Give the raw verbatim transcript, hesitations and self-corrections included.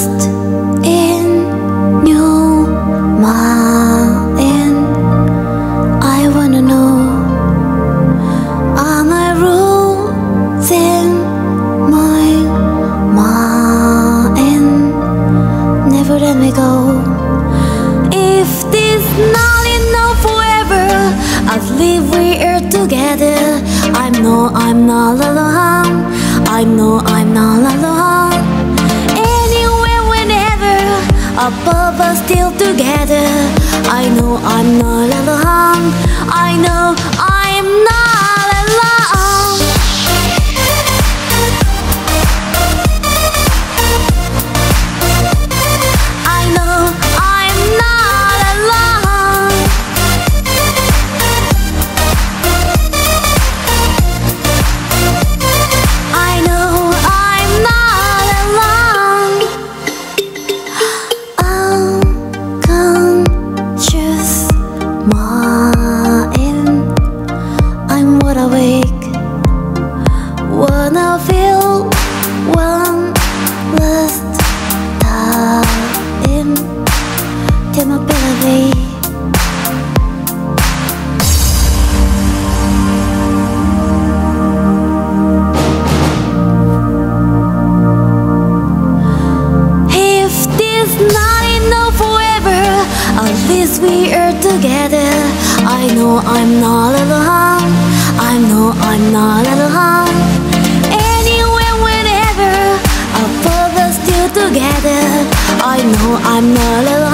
lost in your mind. I wanna know, am I losing my mind? Never let me go. If this not enough forever, at least we are together. I know I'm not alone. I know I'm not alone. Anywhere, whenever, above us, still together. I know I'm not alone. I know I'm not alone. I know I'm not alone. I know I'm not alone. Unconscious mind, I'm wide awake when I feel one last time. Tell my baby, if this not enough forever, at least we are together. I know I'm not alone. I know I'm not alone. Anywhere, whenever, above us, still together. I know I'm not alone.